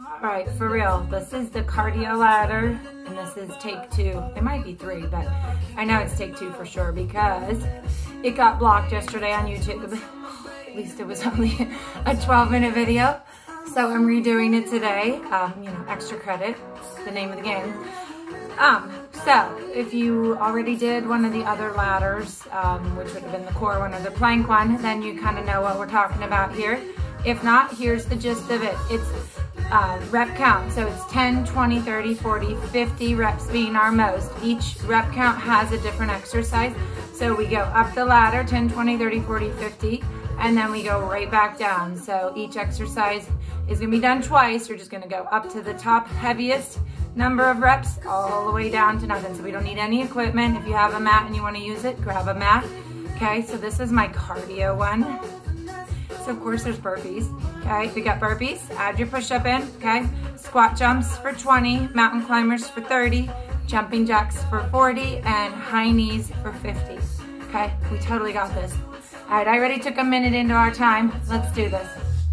All right, for real, this is the cardio ladder, and this is take 2. It might be 3, but I know it's take 2 for sure because it got blocked yesterday on YouTube. At least it was only a 12-minute video, so I'm redoing it today. You know, extra credit, it's the name of the game. So if you already did one of the other ladders, which would have been the core one or the plank one, then you kind of know what we're talking about here. If not, here's the gist of it. It's rep count. So it's 10, 20, 30, 40, 50 reps being our most. Each rep count has a different exercise. So we go up the ladder, 10, 20, 30, 40, 50, and then we go right back down. So each exercise is gonna be done twice. You're just gonna go up to the top heaviest number of reps all the way down to nothing. So we don't need any equipment. If you have a mat and you wanna use it, grab a mat. Okay, so this is my cardio one. So of course there's burpees, okay? We got burpees, add your push-up in, okay? Squat jumps for 20, mountain climbers for 30, jumping jacks for 40, and high knees for 50, okay? We totally got this. All right, I already took a minute into our time. Let's do this.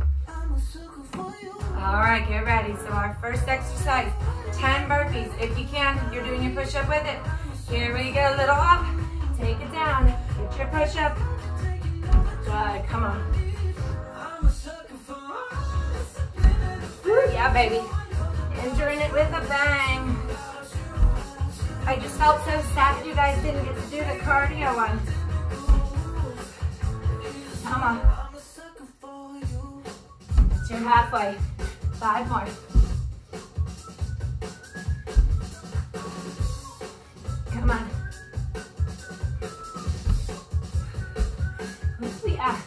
All right, get ready. So our first exercise, 10 burpees. If you can, you're doing your push-up with it. Here we go, little up, take it down, get your push-up. Good, come on. Yeah, baby. Entering it with a bang. I just felt so sad you guys didn't get to do the cardio one. Come on. You're halfway. 5 more. Come on. Where's we at?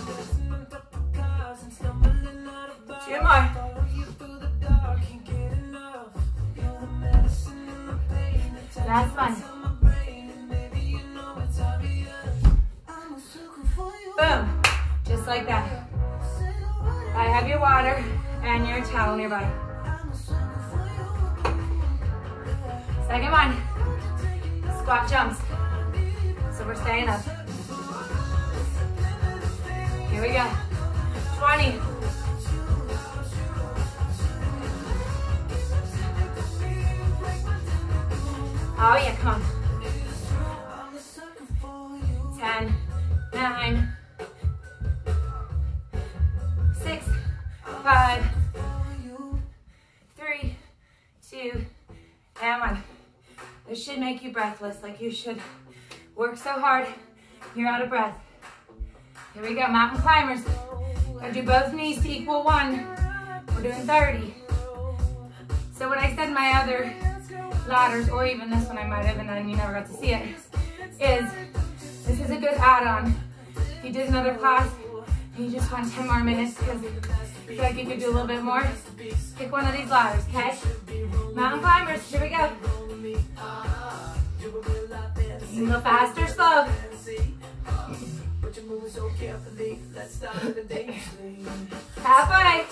2 more. Last one. Boom. Just like that. I have your water and your towel nearby. Second one. Squat jumps. So we're staying up. Here we go. 20. Oh yeah, come on. 10, 9, 6, 5, 3, 2, and 1. This should make you breathless, like you should work so hard, you're out of breath. Here we go, mountain climbers. Gotta do both knees to equal 1. We're doing 30. So what I said in my other ladders, or even this one I might have, and then you never got to see it, is this is a good add-on. If you did another class and you just want 10 more minutes because you feel like you could do a little bit more, pick one of these ladders, okay? Mountain climbers, here we go. You can go fast or slow. Halfway.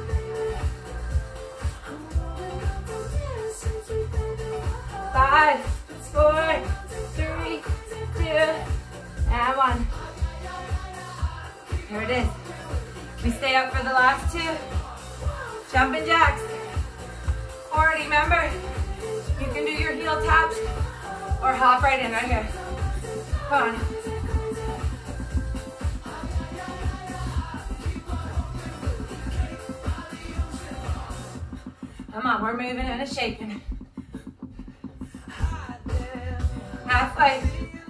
5, 4, 3, 2, and 1. Here it is. We stay up for the last 2. Jumping jacks. 40, remember? You can do your heel taps or hop right in right here. Come on. Come on, we're moving and shaking. Halfway.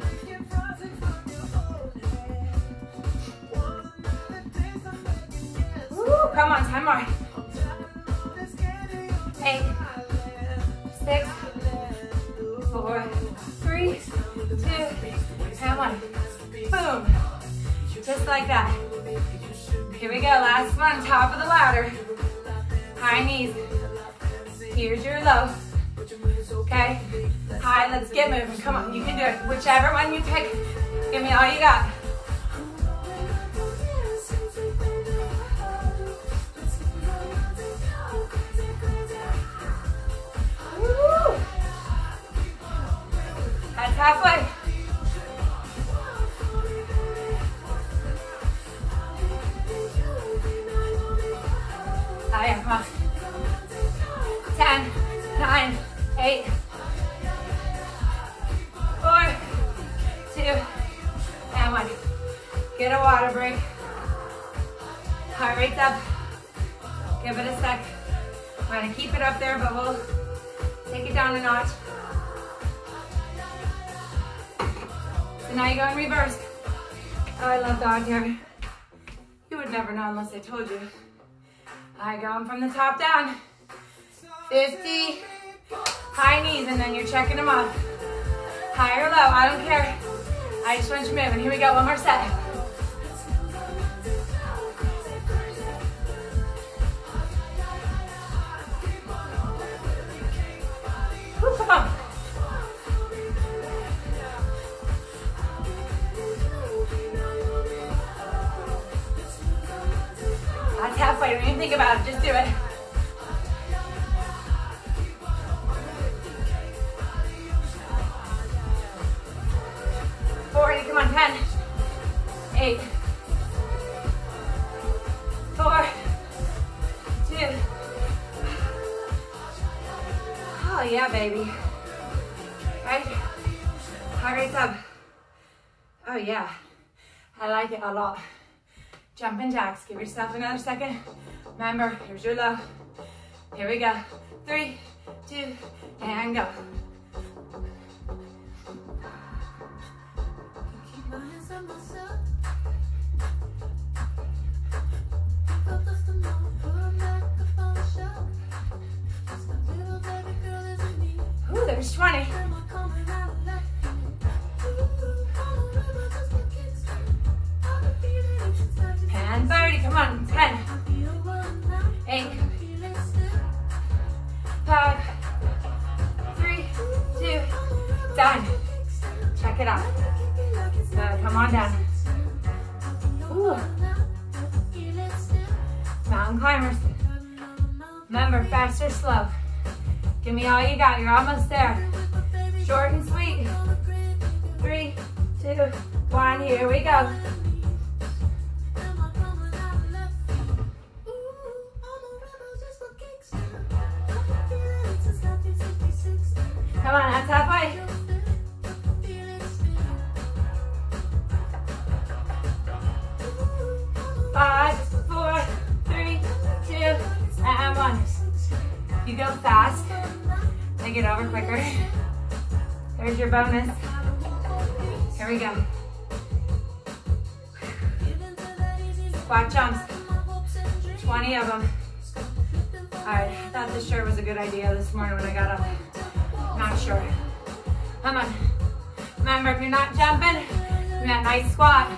Woo, come on, 10 more. 8, 6, 4, 3, 2, and 1. Boom. Just like that. Here we go, last one, top of the ladder. High knees. Here's your low. Okay? High, let's get moving. Come on, you can do it. Whichever one you pick, give me all you got. Woo! That's halfway. Oh yeah, come on. 10, 9, 8, 4, 2, and 1. Get a water break. Heart rate's up. Give it a sec. We're gonna keep it up there, but we'll take it down a notch. So now you go in reverse. Oh, I love dog hair. You would never know unless I told you. I go from the top down. 50, high knees, and then you're checking them off. High or low, I don't care. I just want you moving. Here we go, one more set. Woo, come on. That's halfway, don't even think about it, just do it. Come on, 10, 8, 4, 2. Oh yeah, baby. Right? Heart rate's up. Oh yeah. I like it a lot. Jumping jacks. Give yourself another second. Remember, here's your low. Here we go. 3, 2, and go. Ooh, there's 20. And 30, come on, 10, 8, 5, 3, 2, done. Check it out. Good, come on down. Ooh. Mountain climbers. Remember, fast or slow. Give me all you got, you're almost there. Short and sweet. 3, 2, 1, here we go. Come on, that's halfway. Five, 4, 3, 2, and 1. You go fast, make it over quicker. There's your bonus. Here we go. Squat jumps, 20 of them. All right, I thought this shirt was a good idea this morning when I got up. Not sure. Come on. Remember, if you're not jumping, you got a nice squat.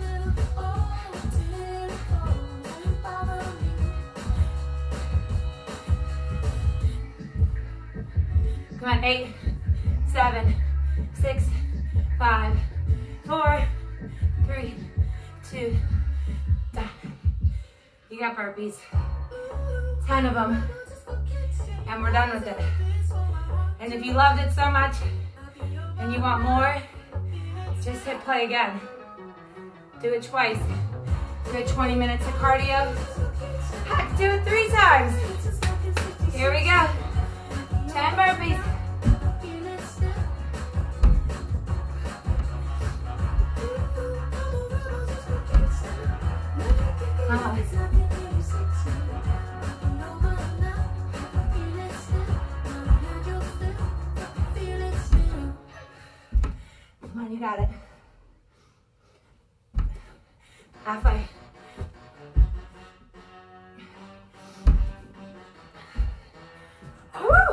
Come on, 8, 7, 6, 5, 4, 3, 2, done. You got burpees. 10 of them. And we're done with it. And if you loved it so much and you want more, just hit play again. Do it twice. Do it 20 minutes of cardio. Heck, do it 3 times. Here we go. 10 burpees. Come on, you got it. Halfway. Woo!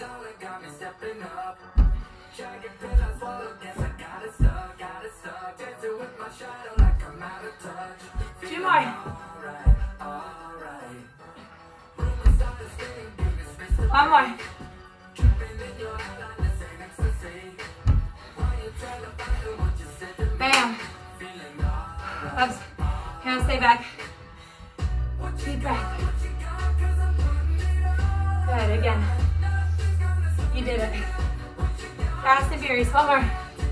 Two more. One more. Bam. Ups. Hands stay back. Deep breath. Good, again. You did it. Fast and furious. One more.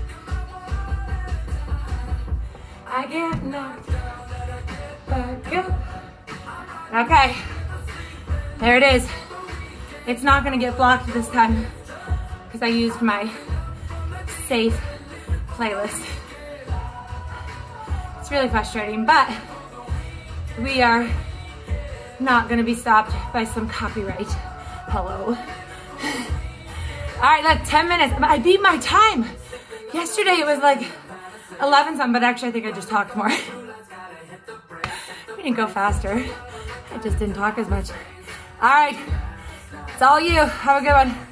I get knocked back up. Okay. There it is. It's not gonna get blocked this time because I used my safe playlist. It's really frustrating, but we are not gonna be stopped by some copyright. Hello. All right, look, 10 minutes. I beat my time. Yesterday it was like 11 something, but actually I think I just talked more. We didn't go faster. I just didn't talk as much. All right, it's all you. Have a good one.